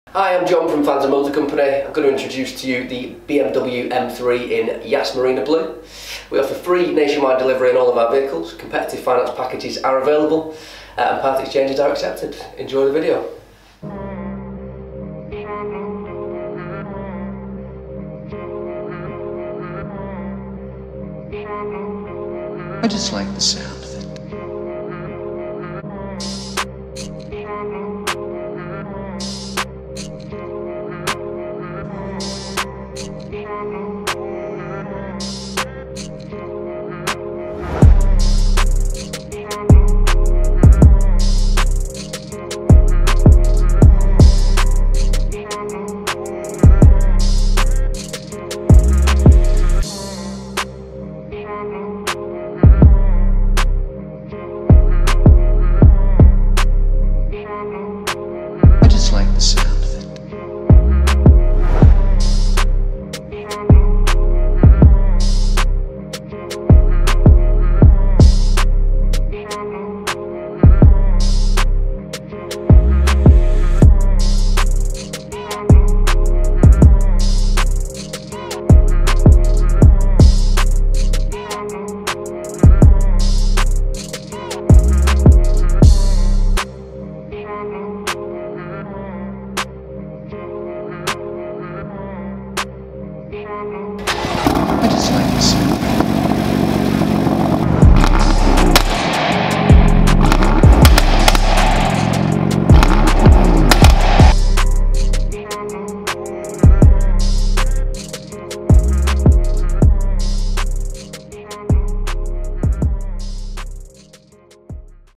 Hi, I'm John from Fans of Motor Company. I'm going to introduce to you the Bmw M3 in Yas Marina Blue. We offer free nationwide delivery on all of our vehicles. Competitive finance packages are available and part exchanges are accepted. Enjoy the video. I just like the sound.